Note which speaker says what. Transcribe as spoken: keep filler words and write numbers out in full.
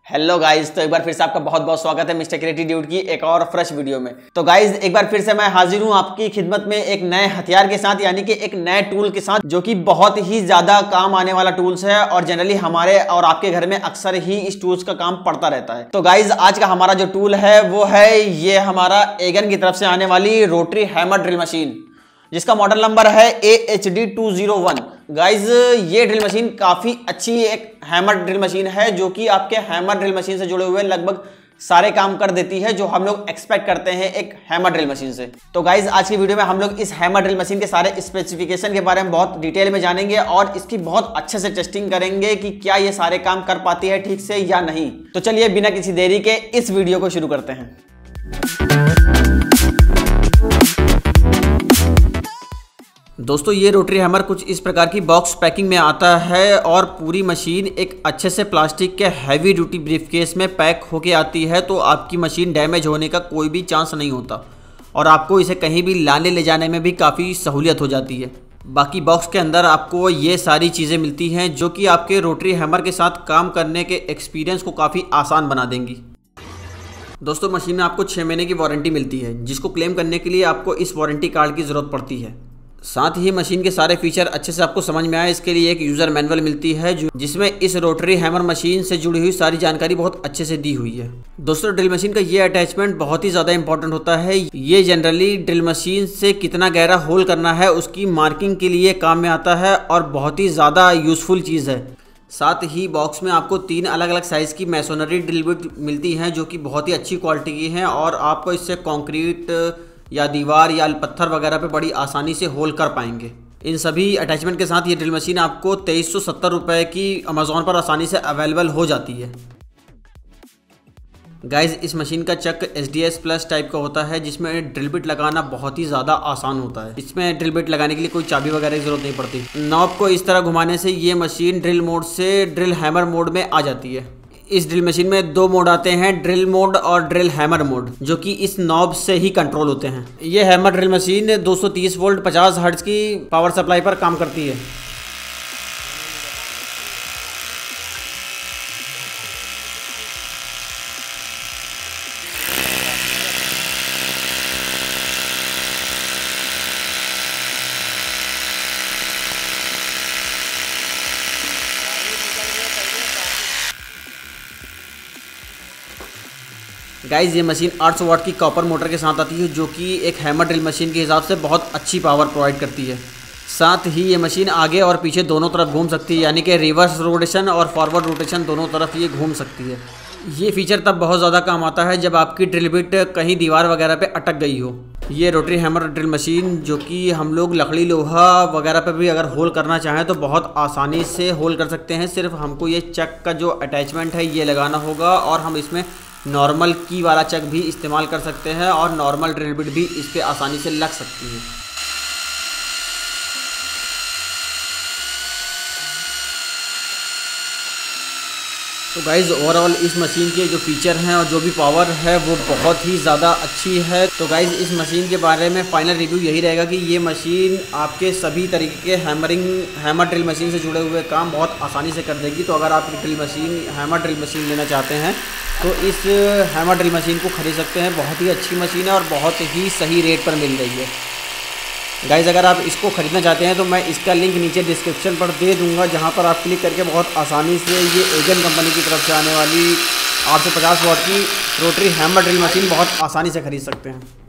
Speaker 1: Hello guys, तो एक बार फिर से आपका बहुत बहुत स्वागत है मिस्टर क्रिएटिव ड्यूड की एक और फ्रेश वीडियो में। तो गाइज एक बार फिर से मैं हाजिर हूं आपकी खिदमत में एक नए हथियार के साथ, यानी कि एक नए टूल के साथ, जो कि बहुत ही ज्यादा काम आने वाला टूल्स है और जनरली हमारे और आपके घर में अक्सर ही इस टूल्स का काम पड़ता रहता है। तो गाइज आज का हमारा जो टूल है वो है ये हमारा एगन की तरफ से आने वाली रोटरी हैमर ड्रिल मशीन, जिसका मॉडल नंबर है A H D two zero one. Guys ये ड्रिल मशीन काफी अच्छी एक हैमर ड्रिल मशीन है, जो कि आपके हैमर ड्रिल मशीन से जुड़े हुए लगभग सारे काम कर देती है जो हम लोग एक्सपेक्ट करते हैं एक हैमर ड्रिल मशीन से। तो गाइज आज की वीडियो में हम लोग इस हैमर ड्रिल मशीन के सारे स्पेसिफिकेशन के बारे में बहुत डिटेल में जानेंगे और इसकी बहुत अच्छे से टेस्टिंग करेंगे कि क्या ये सारे काम कर पाती है ठीक से या नहीं। तो चलिए बिना किसी देरी के इस वीडियो को शुरू करते हैं। दोस्तों ये रोटरी हैमर कुछ इस प्रकार की बॉक्स पैकिंग में आता है और पूरी मशीन एक अच्छे से प्लास्टिक के हैवी ड्यूटी ब्रीफकेस में पैक होके आती है, तो आपकी मशीन डैमेज होने का कोई भी चांस नहीं होता और आपको इसे कहीं भी लाने ले जाने में भी काफ़ी सहूलियत हो जाती है। बाकी बॉक्स के अंदर आपको ये सारी चीज़ें मिलती हैं जो कि आपके रोटरी हैमर के साथ काम करने के एक्सपीरियंस को काफ़ी आसान बना देंगी। दोस्तों मशीन में आपको छः महीने की वारंटी मिलती है, जिसको क्लेम करने के लिए आपको इस वारंटी कार्ड की ज़रूरत पड़ती है। साथ ही मशीन के सारे फीचर अच्छे से आपको समझ में आए इसके लिए एक यूज़र मैनुअल मिलती है, जो जिसमें इस रोटरी हैमर मशीन से जुड़ी हुई सारी जानकारी बहुत अच्छे से दी हुई है। दोस्तों ड्रिल मशीन का ये अटैचमेंट बहुत ही ज़्यादा इंपॉर्टेंट होता है। ये जनरली ड्रिल मशीन से कितना गहरा होल करना है उसकी मार्किंग के लिए काम में आता है और बहुत ही ज़्यादा यूज़फुल चीज़ है। साथ ही बॉक्स में आपको तीन अलग अलग साइज़ की मैसोनरी ड्रिल बिट मिलती हैं, जो कि बहुत ही अच्छी क्वालिटी की हैं और आपको इससे कॉन्क्रीट या दीवार या पत्थर वगैरह पे बड़ी आसानी से होल कर पाएंगे। इन सभी अटैचमेंट के साथ ये ड्रिल मशीन आपको तेईस सौ सत्तर रुपये की अमेज़ॉन पर आसानी से अवेलेबल हो जाती है। गाइज इस मशीन का chuck S D S plus type का होता है, जिसमें ड्रिल बिट लगाना बहुत ही ज़्यादा आसान होता है। इसमें ड्रिल बिट लगाने के लिए कोई चाबी वगैरह की ज़रूरत नहीं पड़ती। नॉब को इस तरह घुमाने से ये मशीन ड्रिल मोड से ड्रिल हैमर मोड में आ जाती है। इस ड्रिल मशीन में दो मोड आते हैं, ड्रिल मोड और ड्रिल हैमर मोड, जो कि इस नॉब से ही कंट्रोल होते हैं। ये हैमर ड्रिल मशीन दो सौ तीस वोल्ट पचास हर्ट्ज की पावर सप्लाई पर काम करती है। गाइज ये मशीन आठ सौ वाट की कॉपर मोटर के साथ आती है, जो कि एक हैमर ड्रिल मशीन के हिसाब से बहुत अच्छी पावर प्रोवाइड करती है। साथ ही ये मशीन आगे और पीछे दोनों तरफ घूम सकती है, यानी कि रिवर्स रोटेशन और फॉरवर्ड रोटेशन दोनों तरफ ये घूम सकती है। ये फीचर तब बहुत ज़्यादा काम आता है जब आपकी ड्रिल बिट कहीं दीवार वगैरह पे अटक गई हो। ये रोटरी हैमर ड्रिल मशीन, जो कि हम लोग लकड़ी लोहा वगैरह पे भी अगर होल करना चाहें तो बहुत आसानी से होल कर सकते हैं। सिर्फ हमको ये चक का जो अटैचमेंट है ये लगाना होगा और हम इसमें नॉर्मल की वाला चक भी इस्तेमाल कर सकते हैं और नॉर्मल ड्रिल बिट भी इस पर आसानी से लग सकती है। तो गाइज़ ओवरऑल इस मशीन के जो फीचर हैं और जो भी पावर है वो बहुत ही ज़्यादा अच्छी है। तो गाइज़ इस मशीन के बारे में फाइनल रिव्यू यही रहेगा कि ये मशीन आपके सभी तरीके के हैमरिंग हैमर ड्रिल मशीन से जुड़े हुए काम बहुत आसानी से कर देगी। तो अगर आप drill machine hammer drill machine लेना चाहते हैं तो इस हैमर ड्रिल मशीन को खरीद सकते हैं। बहुत ही अच्छी मशीन है और बहुत ही सही रेट पर मिल रही है। गाइज़ अगर आप इसको ख़रीदना चाहते हैं तो मैं इसका लिंक नीचे डिस्क्रिप्शन पर दे दूंगा, जहां पर आप क्लिक करके बहुत आसानी से ये एगन कंपनी की तरफ से आने वाली आठ सौ पचास वाट की रोटरी हैमर ड्रिल मशीन बहुत आसानी से ख़रीद सकते हैं।